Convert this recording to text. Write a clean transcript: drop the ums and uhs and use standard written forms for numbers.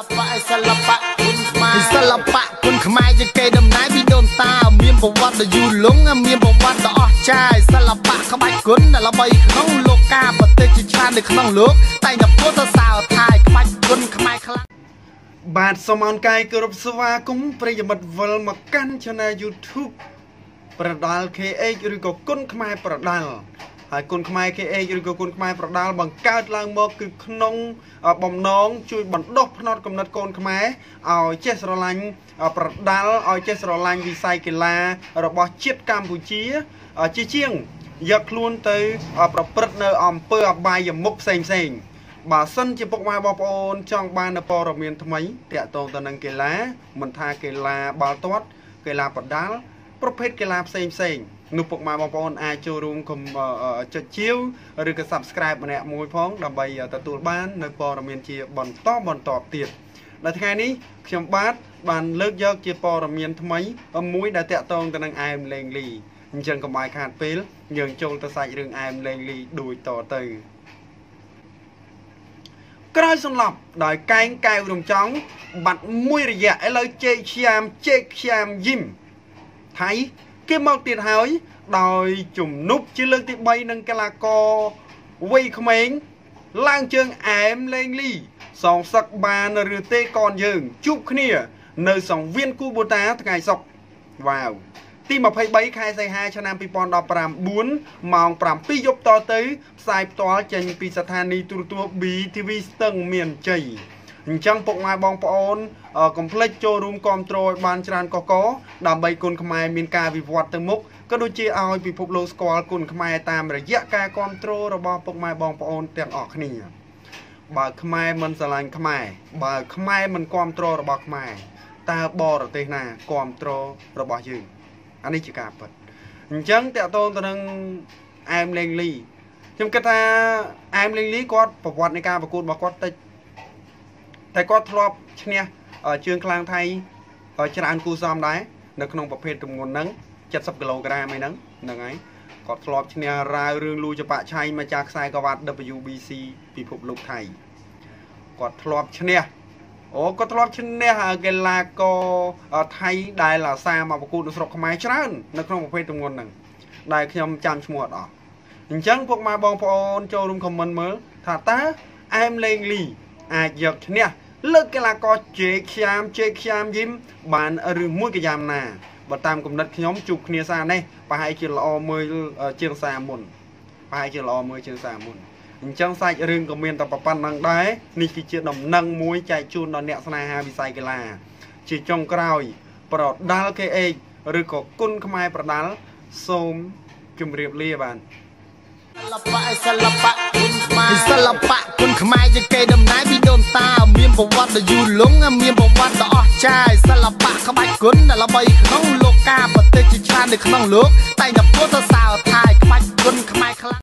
Salapa គុណខ្មែរជាគេដំណើរពីដូនតាមានប្រវត្តិដ៏យូរលង់មានប្រវត្តិដ៏អស្ចារ្យសិល្បៈក្បាច់គុណដែលល្បីក្នុងលោកកាប្រទេសជាច្រើននៅក្នុងលោកតែតែពោលសរសើរថាក្បាច់គុណខ្មែរខ្លាំងបាទសូមអរកាយគោរពស្វាគមន៍ប្រិយមិត្តវិលមកកាន់ Channel YouTube ប្រដាល់ KH ឬក៏គុណខ្មែរប្រដាល់ហើយគុណខ្មែរ KH ឬក៏គុណខ្មែរប្រដាល់បង្កើតឡើងមកគឺក្នុងបំណងជួយបណ្ដុះផ្នត់គំនិតកូនខ្មែរឲ្យចេះស្រឡាញ់ប្រដាល់ឲ្យចេះស្រឡាញ់វិស័យកីឡារបស់ជាតិកម្ពុជាជាជាងយកខ្លួនទៅប្រព្រឹត្តនៅអំពើអបាយមុខផ្សេងបើសិនជាពុកម៉ែបងប្អូនចង់បាននូវព័ត៌មានថ្មីទាក់ទងទៅនឹងកីឡាមិនថាកីឡាបាល់ទាត់កីឡាប្រដាល់ប្រភេទកីឡាផ្សេងនោះពុកម៉ែបងប្អូនអាចចូលរួមកុំចុចជាវឬក៏ Subscribe ម្នាក់មួយផងដើម្បីទទួលបាននូវព័ត៌មានជាបន្តទៀតដល់ថ្ងៃនេះខ្ញុំបានលើកយកជាព័ត៌មានថ្មីមួយដែលតាក់ទងទៅនឹងអែមលេងលីអញ្ចឹងកុំឲ្យខាតពេលយើងចូលទៅសាច់រឿងអែមលេងលីដូចតទៅក្រោយសន្លប់ដោយកែងកែវរំចង់បាត់មួយរយៈឥឡូវជេកខ្យាមយីមថៃគេមកទៀតហើយដោយជំនុបជាលើកទី3នឹងកីឡាករវ័យក្មេងឡើងជើងអែមលេងលីសងសឹកបានឬទេកនយើងជួបគ្នានៅសង្វៀនគូបូតាថ្ងៃសុក្រវ៉ាវទី23ខែសីហាឆ្នាំ2019ម៉ោង 7 យប់តទៅផ្សាយផ្ទាល់ចេញពីស្ថានីយ៍ទូរទស្សន៍ BTV ស្ទឹងមានជ័យអញ្ចឹងពុកម៉ែបងប្អូនកុំភ្លេចចូលរួមគ្រប់គ្រងឲ្យបានច្រើនកកដើម្បីគុណខ្មែរមានការវិវត្តទៅមុខក៏ដូចជាឲ្យពិភពលោកស្គាល់គុណខ្មែរតាមរយៈការគ្រប់គ្រងរបស់ពុកម៉ែបងប្អូនទាំងអស់គ្នាបើខ្មែរមិនស្រឡាញ់ខ្មែរបើខ្មែរមិនគ្រប់គ្រងរបស់ខ្មែរតើបរទេសណាគ្រប់គ្រងរបស់យើងអានេះជាការពិតអញ្ចឹងតកតងទៅនឹងអែមលេងលីខ្ញុំគិតថាអែមលេងលីគាត់ប្រវត្តិនៃការប្រកួតរបស់គាត់តិចតែគាត់ធ្លាប់ឈ្នះជើងខ្លាំងថៃច្រើនគូសមដែរនៅក្នុងប្រភេទទម្ងន់ហ្នឹង70គីឡូក្រាមហ្នឹងហើយគាត់ធ្លាប់ឈ្នះរាវរឿងលូចបៈឆៃមកចាស់ខ្សែក្រវ៉ាត់ WBC ពិភពលោកថៃគាត់ធ្លាប់ឈ្នះកីឡាករថៃដែលអាសាមកប្រកួតនៅស្រុកខ្មែរច្រើននៅក្នុងប្រភេទទម្ងន់ហ្នឹងដែលខ្ញុំចាំឈ្មោះអត់អស់អញ្ចឹងពុកម៉ែបងប្អូនចូលរួមខមមិនមើលថាតើអែមលេងលីអាចយកឈ្នះលើកកីឡាករជេកខ្យាមយីមបានឬមួយកយ៉ាមណាបើតាមគំនិតខ្ញុំជួបគ្នាសារនេះប្រហែលជាល្អមើលជាងសារមុនអញ្ចឹងសាច់រឿងក៏មានតែប៉ុណ្្នឹងដែរនេះគឺជាដំណឹងមួយចែកជូនដល់អ្នកស្នេហាវិស័យកីឡាជាចុងក្រោយប្រដាល់ KH ឬក៏គុណខ្មែរប្រដាល់សូមជម្រាបលាបានសិល្បៈគុណខ្មែរជាគេដំណើរពីដូនតាមានប្រវត្តិដ៏យូរលង់មានប្រវត្តិដ៏អស្ចារ្យសិល្បៈក្បាច់គុណដែលល្បីក្នុងលោកកាប្រទេសជាច្រើននៅក្នុងលោកតែតែពោលសរសើរថាក្បាច់គុណខ្មែរខ្លាំង